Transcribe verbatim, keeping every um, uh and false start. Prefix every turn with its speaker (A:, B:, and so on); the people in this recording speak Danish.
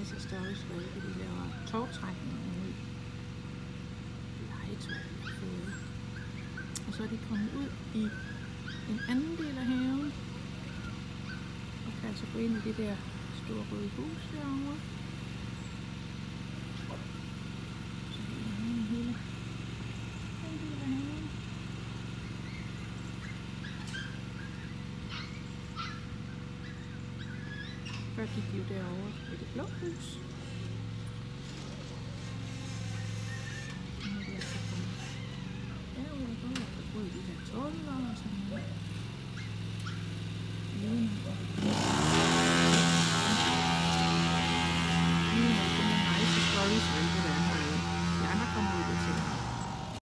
A: nice stories, hvor de laver togtrækning ud. Legetøj, de har fået. Og så er de kommet ud i en anden del af haven. Og kan altså gå ind i det der store røde hus derovre. Så det er hele, hele den del af haven. Før gik de jo derovre ved det blå hus. Nu er de altså kommet derude og gå i de her tunneler og sådan noget. Uden at uden at finde nice stories, vel det der.